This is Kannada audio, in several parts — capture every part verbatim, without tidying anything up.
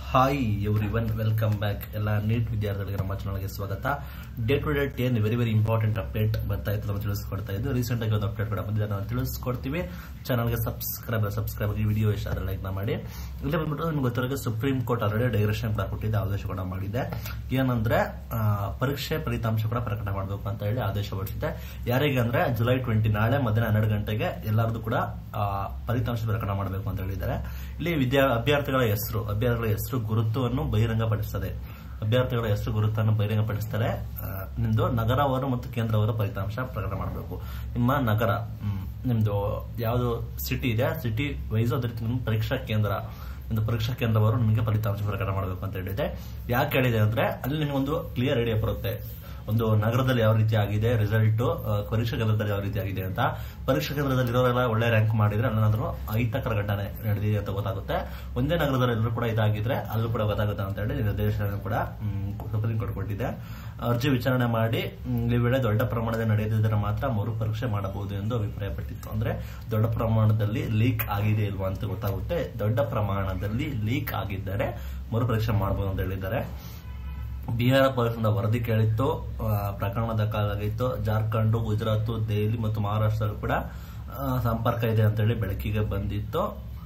Hi everyone, welcome back. ಎಲ್ಲ ನೀಟ್ ವಿದ್ಯಾರ್ಥಿಗಳಿಗೆ ನಮ್ಮ ಚಾನಲ್ಗೆ ಸ್ವಾಗತ. Day to day ten very very important update ಬರ್ತಾ ಇತ್ತು, ನಾವು ತಿಳಿಸ್ಕೊಡ್ತಾ ಇದ್ದು. ರೀಸೆಂಟ್ ಆಗಿ ಒಂದು ಅಪ್ಡೇಟ್ ಕೂಡ ಬಂದಿದೆ, ನಾವು ತಿಳಿಸ್ಕೊಡ್ತೀವಿ. ಚಾನಲ್ಗೆ ಸಬ್ಸ್ಕ್ರೈಬ್ ಸಬ್ಸ್ಕ್ರೈಬ್ ಈ ವಿಡಿಯೋ ಇಷ್ಟ ಆದರೆ ಲೈಕ್ ಮಾಡಿ. ಇಲ್ಲಿ ಬಂದ್ಬಿಟ್ಟು ನಿಮ್ಗೆ ಗೊತ್ತಿರೋ ಸುಪ್ರೀಂ ಕೋರ್ಟ್ ಆಲ್ರೆಡಿ ಡೈರೆಕ್ಷನ್ ಕೂಡ ಕೊಟ್ಟಿದ್ದೆ, ಆದೇಶ ಕೂಡ ಮಾಡಿದೆ. ಏನಂದ್ರೆ ಪರೀಕ್ಷೆ ಫಲಿತಾಂಶ ಕೂಡ ಪ್ರಕಟ ಮಾಡಬೇಕು ಅಂತ ಹೇಳಿ ಆದೇಶ ಹೊರಡಿಸಿದೆ. ಯಾರಿಗೆ ಅಂದ್ರೆ ಜುಲೈ ಟ್ವೆಂಟಿ ನಾಳೆ ಮಧ್ಯಾಹ್ನ ಹನ್ನೆರಡು ಗಂಟೆಗೆ ಎಲ್ಲರದು ಕೂಡ ಫಲಿತಾಂಶ ಪ್ರಕಟ ಮಾಡಬೇಕು ಅಂತ ಹೇಳಿದ್ದಾರೆ. ಇಲ್ಲಿ ವಿದ್ಯಾ ಅಭ್ಯರ್ಥಿಗಳ ಹೆಸರು ಅಭ್ಯರ್ಥಿಗಳ ಹೆಸರು ಗುರುತುವನ್ನು ಬಹಿರಂಗಪಡಿಸುತ್ತದೆ. ಅಭ್ಯರ್ಥಿಗಳ ಹೆಸರು ಗುರುತನ್ನು ಬಹಿರಂಗಪಡಿಸ್ತಾರೆ. ನಿಮ್ದು ನಗರವಾರು ಮತ್ತು ಕೇಂದ್ರವಾರು ಫಲಿತಾಂಶ ಪ್ರಕಟ ಮಾಡಬೇಕು. ನಿಮ್ಮ ನಗರ, ನಿಮ್ದು ಯಾವ್ದು ಸಿಟಿ ಇದೆ, ಸಿಟಿ ವೈಸ್ ಅದ್ರ ನಿಮ್ಮ ಪರೀಕ್ಷಾ ಕೇಂದ್ರ, ನಿಮ್ದು ಪರೀಕ್ಷಾ ಕೇಂದ್ರವಾರು ನಿಮಗೆ ಫಲಿತಾಂಶ ಪ್ರಕಟ ಮಾಡಬೇಕು ಅಂತ ಹೇಳಿದೆ. ಯಾಕೆ ಹೇಳಿದೆ ಅಂದ್ರೆ ಅಲ್ಲಿ ನಿಮ್ಗೊಂದು ಕ್ಲಿಯರ್ ಐಡಿಯಾ ಬರುತ್ತೆ. ಒಂದು ನಗರದಲ್ಲಿ ಯಾವ ರೀತಿ ಆಗಿದೆ ರಿಸಲ್ಟ್, ಪರೀಕ್ಷಾ ಕೇಂದ್ರದಲ್ಲಿ ಯಾವ ರೀತಿ ಆಗಿದೆ ಅಂತ. ಪರೀಕ್ಷಾ ಕೇಂದ್ರದಲ್ಲಿ ಇರೋರೆಲ್ಲ ಒಳ್ಳೆ ರ್ಯಾಂಕ್ ಮಾಡಿದ್ರೆ ಅಲ್ಲೇನಾದ್ರೂ ಅಹಿತಕರ ಘಟನೆ ನಡೆದಿದೆ ಅಂತ ಗೊತ್ತಾಗುತ್ತೆ. ಒಂದೇ ನಗರದಲ್ಲಿ ಎಲ್ಲರೂ ಕೂಡ ಇದಾಗಿದ್ರೆ ಅಲ್ಲೂ ಕೂಡ ಗೊತ್ತಾಗುತ್ತೆ ಅಂತ ಹೇಳಿ ನಿರ್ದೇಶನ ಕೂಡ ಸುಪ್ರೀಂ ಕೋರ್ಟ್ ಕೊಟ್ಟಿದೆ. ಅರ್ಜಿ ವಿಚಾರಣೆ ಮಾಡಿ ಈ ವೇಳೆ ದೊಡ್ಡ ಪ್ರಮಾಣದಲ್ಲಿ ನಡೆದಿದ್ದರೆ ಮಾತ್ರ ಮರು ಪರೀಕ್ಷೆ ಮಾಡಬಹುದು ಎಂದು ಅಭಿಪ್ರಾಯಪಟ್ಟಿತ್ತು. ಅಂದ್ರೆ ದೊಡ್ಡ ಪ್ರಮಾಣದಲ್ಲಿ ಲೀಕ್ ಆಗಿದೆ ಇಲ್ವಾ ಅಂತ ಗೊತ್ತಾಗುತ್ತೆ. ದೊಡ್ಡ ಪ್ರಮಾಣದಲ್ಲಿ ಲೀಕ್ ಆಗಿದ್ದರೆ ಮರು ಪರೀಕ್ಷೆ ಮಾಡಬಹುದು ಅಂತ ಹೇಳಿದ್ದಾರೆ. ಬಿಹಾರ ಪೊಲೀಸರಿಂದ ವರದಿ ಕೇಳಿತ್ತು, ಪ್ರಕರಣ ದಾಖಲಾಗಿತ್ತು. ಜಾರ್ಖಂಡ್, ಗುಜರಾತ್, ದೆಹಲಿ ಮತ್ತು ಮಹಾರಾಷ್ಟ್ರ ಕೂಡ ಸಂಪರ್ಕ ಇದೆ ಅಂತ ಹೇಳಿ ಬೆಳಕಿಗೆ ಬಂದಿತ್ತು.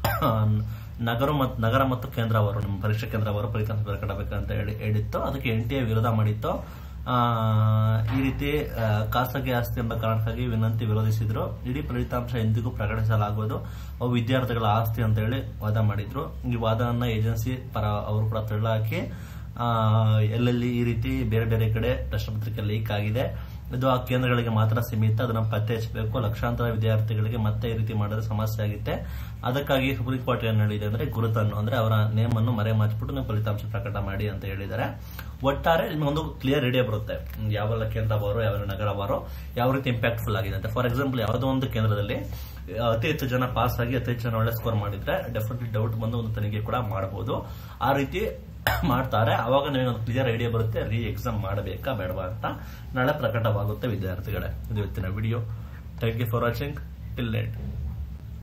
ನಗರ ಮತ್ತು ನಗರ ಮತ್ತು ಕೇಂದ್ರವಾರು, ನಿಮ್ಮ ಪರೀಕ್ಷಾ ಕೇಂದ್ರವಾರು ಫಲಿತಾಂಶ ಪ್ರಕಟಬೇಕಂತ ಹೇಳಿ ಹೇಳಿತ್ತು. ಅದಕ್ಕೆ ಎನ್ ಟಿ ಎ ವಿರೋಧ ಮಾಡಿತ್ತು. ಈ ರೀತಿ ಖಾಸಗಿ ಆಸ್ತಿ ಎಂಬ ಕಾರಣಕ್ಕಾಗಿ ವಿನಂತಿ ವಿರೋಧಿಸಿದ್ರು. ಇಡೀ ಫಲಿತಾಂಶ ಎಂದಿಗೂ ಪ್ರಕಟಿಸಲಾಗುವುದು, ಅವು ವಿದ್ಯಾರ್ಥಿಗಳ ಆಸ್ತಿ ಅಂತ ಹೇಳಿ ವಾದ ಮಾಡಿದ್ರು. ಈ ವಾದವನ್ನ ಏಜೆನ್ಸಿ ಪರ ಅವರು ಕೂಡ ತಳ್ಳಹಾಕಿ ಎಲ್ಲೆಲ್ಲಿ ಈ ರೀತಿ ಬೇರೆ ಬೇರೆ ಕಡೆ ಪ್ರಶ್ನೆ ಪತ್ರಿಕೆ ಲೀಕ್ ಆಗಿದೆ, ಇದು ಆ ಕೇಂದ್ರಗಳಿಗೆ ಮಾತ್ರ ಸೀಮಿತ, ಅದನ್ನ ಪತ್ತೆ ಹಚ್ಚಬೇಕು. ಲಕ್ಷಾಂತರ ವಿದ್ಯಾರ್ಥಿಗಳಿಗೆ ಮತ್ತೆ ಈ ರೀತಿ ಮಾಡಿದ್ರೆ ಸಮಸ್ಯೆ ಆಗುತ್ತೆ. ಅದಕ್ಕಾಗಿ ಸುಪ್ರೀಂ ಕೋರ್ಟ್ ಏನ್ ಹೇಳಿದೆ ಅಂದ್ರೆ ಗುರುತನ್ನು ಅಂದ್ರೆ ಅವರ ನೇಮ್ ಅನ್ನು ಮರೆ ಮಾಡಿಬಿಟ್ಟು ನೀವು ಫಲಿತಾಂಶ ಪ್ರಕಟ ಮಾಡಿ ಅಂತ ಹೇಳಿದ್ದಾರೆ. ಒಟ್ಟಾರೆ ನಿಮ್ಗೊಂದು ಕ್ಲಿಯರ್ ಐಡಿಯಾ ಬರುತ್ತೆ ಯಾವೆಲ್ಲ ಕೇಂದ್ರವಾರು ಯಾವ ನಗರವಾರು ಯಾವ ರೀತಿ ಇಂಪ್ಯಾಕ್ಟ್ಫುಲ್ ಆಗಿದೆ ಅಂತ. ಫಾರ್ ಎಕ್ಸಾಂಪಲ್ ಯಾವುದೋ ಒಂದು ಕೇಂದ್ರದಲ್ಲಿ ಅತಿ ಹೆಚ್ಚು ಜನ ಪಾಸ್ ಆಗಿ ಅತಿ ಹೆಚ್ಚು ಜನ ಒಳ್ಳೆ ಸ್ಕೋರ್ ಮಾಡಿದ್ರೆ ಡೆಫಿನೆಟ್ಲಿ ಡೌಟ್ ಬಂದು ಒಂದು ತನಿಖೆ ಕೂಡ ಮಾಡಬಹುದು. ಆ ರೀತಿ ಮಾಡ್ತಾರೆ. ಅವಾಗ ನಿಮಗೆ ಒಂದು ಕ್ಲಿಯರ್ ಐಡಿಯಾ ಬರುತ್ತೆ ರೀ ಎಕ್ಸಾಮ್ ಮಾಡಬೇಕಾ ಬೇಡವಾ ಅಂತ. ನಾಳೆ ಪ್ರಕಟವಾಗುತ್ತೆ ವಿದ್ಯಾರ್ಥಿಗಳೇ. ಇದು ಇವತ್ತಿನ video. Thank you for watching till late.